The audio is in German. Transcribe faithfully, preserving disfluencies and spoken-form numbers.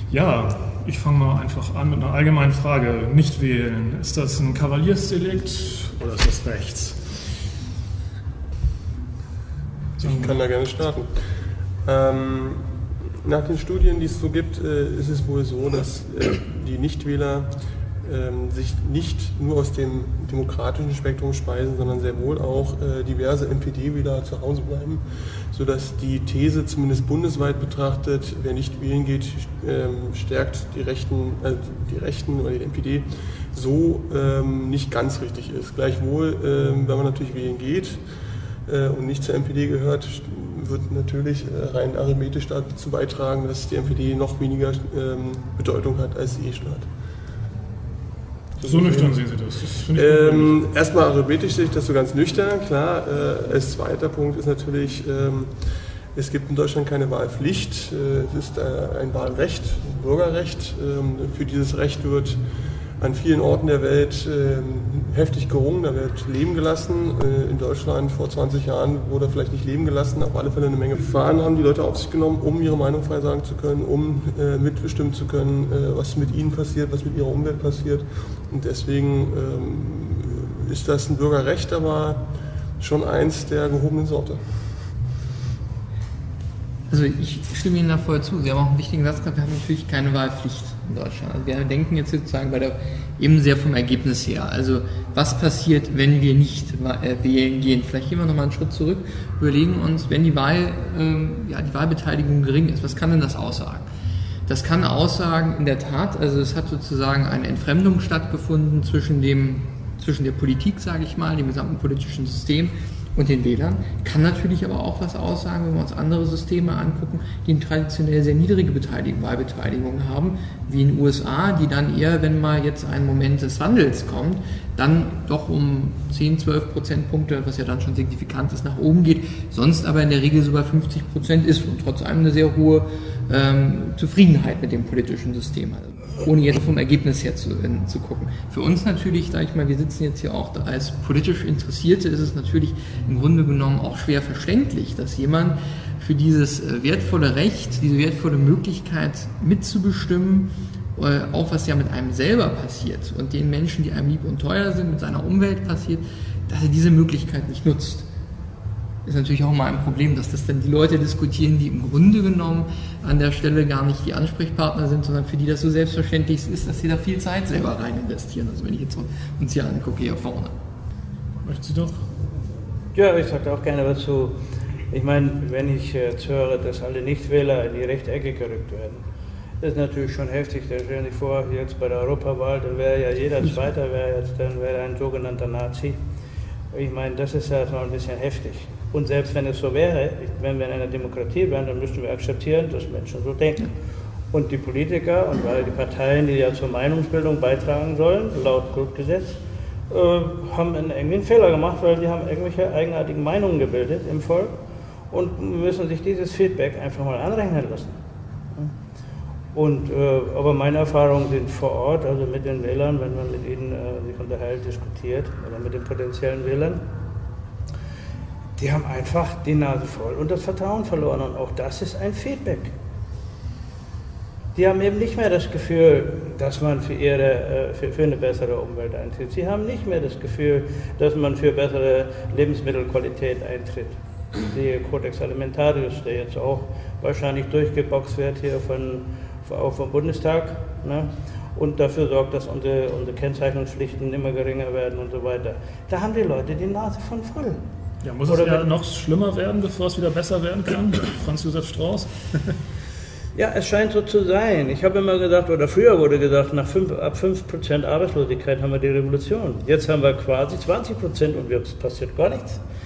Ja, ich fange mal einfach an mit einer allgemeinen Frage. Nicht wählen, ist das ein Kavaliersdelikt oder ist das rechts? Ich kann da gerne starten. Ähm, nach den Studien, die es so gibt, äh, ist es wohl so, dass äh, die Nichtwähler äh, sich nicht nur aus dem demokratischen Spektrum speisen, sondern sehr wohl auch äh, diverse N P D-Wähler zu Hause bleiben, sodass die These zumindest bundesweit betrachtet, wer nicht wählen geht, äh, stärkt die Rechten, äh, die Rechten oder die N P D, so ähm, nicht ganz richtig ist. Gleichwohl, äh, wenn man natürlich wählen geht, und nicht zur N P D gehört, wird natürlich rein arithmetisch dazu beitragen, dass die N P D noch weniger ähm, Bedeutung hat, als sie eh schon hat. So, so nüchtern sehen Sie das? das finde ich ähm, erstmal arithmetisch sehe ich das so ganz nüchtern. Klar, äh, als zweiter Punkt ist natürlich, ähm, es gibt in Deutschland keine Wahlpflicht. Äh, es ist äh, ein Wahlrecht, ein Bürgerrecht. Ähm, für dieses Recht wird an vielen Orten der Welt äh, heftig gerungen, da wird Leben gelassen. Äh, in Deutschland vor zwanzig Jahren wurde vielleicht nicht Leben gelassen, auf alle Fälle eine Menge Verfahren haben die Leute auf sich genommen, um ihre Meinung frei sagen zu können, um äh, mitbestimmen zu können, äh, was mit ihnen passiert, was mit ihrer Umwelt passiert. Und deswegen ähm, ist das ein Bürgerrecht, aber schon eins der gehobenen Sorte. Also ich stimme Ihnen da voll zu. Sie haben auch einen wichtigen Satz gesagt, wir haben natürlich keine Wahlpflicht in Deutschland. Also wir denken jetzt sozusagen bei der, eben sehr vom Ergebnis her. Also was passiert, wenn wir nicht wählen gehen? Vielleicht gehen wir nochmal einen Schritt zurück, überlegen uns, wenn die Wahl, ähm, ja, die Wahlbeteiligung gering ist, was kann denn das aussagen? Das kann aussagen, in der Tat, also es hat sozusagen eine Entfremdung stattgefunden zwischen dem, zwischen der Politik, sage ich mal, dem gesamten politischen System und den Wählern, kann natürlich aber auch was aussagen, wenn wir uns andere Systeme angucken, die traditionell sehr niedrige Beteiligung, Wahlbeteiligung haben, wie in den U S A, die dann eher, wenn mal jetzt ein Moment des Wandels kommt, dann doch um zehn, zwölf Prozentpunkte, was ja dann schon signifikant ist, nach oben geht, sonst aber in der Regel so bei fünfzig Prozent ist und trotz allem eine sehr hohe ähm, Zufriedenheit mit dem politischen System hat. Ohne jetzt vom Ergebnis her zu, äh, zu gucken. Für uns natürlich, sage ich mal, wir sitzen jetzt hier auch als politisch Interessierte, ist es natürlich im Grunde genommen auch schwer verständlich, dass jemand für dieses äh, wertvolle Recht, diese wertvolle Möglichkeit mitzubestimmen, äh, auch was ja mit einem selber passiert und den Menschen, die einem lieb und teuer sind, mit seiner Umwelt passiert, dass er diese Möglichkeit nicht nutzt. Ist natürlich auch mal ein Problem, dass das dann die Leute diskutieren, die im Grunde genommen an der Stelle gar nicht die Ansprechpartner sind, sondern für die das so selbstverständlich ist, dass sie da viel Zeit selber rein investieren. Also wenn ich jetzt uns hier angucke, hier vorne. Möchten Sie doch? Ja, ich sage auch gerne was zu. Ich meine, wenn ich jetzt höre, dass alle Nichtwähler in die rechte Ecke gerückt werden, das ist natürlich schon heftig. Da stellen Sie sich vor, jetzt bei der Europawahl, dann wäre ja jeder Zweite, wäre jetzt, dann wäre ein sogenannter Nazi. Ich meine, das ist ja so ein bisschen heftig. Und selbst wenn es so wäre, wenn wir in einer Demokratie wären, dann müssten wir akzeptieren, dass Menschen so denken. Und die Politiker und gerade die Parteien, die ja zur Meinungsbildung beitragen sollen, laut Grundgesetz, äh, haben einen, irgendwie einen Fehler gemacht, weil die haben irgendwelche eigenartigen Meinungen gebildet im Volk und müssen sich dieses Feedback einfach mal anrechnen lassen. Und, äh, aber meine Erfahrungen sind vor Ort, also mit den Wählern, wenn man mit ihnen äh, sich unterhält, diskutiert, oder mit den potenziellen Wählern, die haben einfach die Nase voll und das Vertrauen verloren. Und auch das ist ein Feedback. Die haben eben nicht mehr das Gefühl, dass man für, ihre, für, für eine bessere Umwelt eintritt. Sie haben nicht mehr das Gefühl, dass man für bessere Lebensmittelqualität eintritt. Die Codex Alimentarius, der jetzt auch wahrscheinlich durchgeboxt wird hier von, auch vom Bundestag, ne? Und dafür sorgt, dass unsere, unsere Kennzeichnungspflichten immer geringer werden und so weiter. Da haben die Leute die Nase von voll. Ja, muss Oder es ja noch schlimmer werden, bevor es wieder besser werden kann? Franz Josef Strauß? Ja, es scheint so zu sein. Ich habe immer gesagt, oder früher wurde gesagt, nach fünf, ab fünf Prozent Arbeitslosigkeit haben wir die Revolution. Jetzt haben wir quasi zwanzig Prozent und es passiert gar nichts.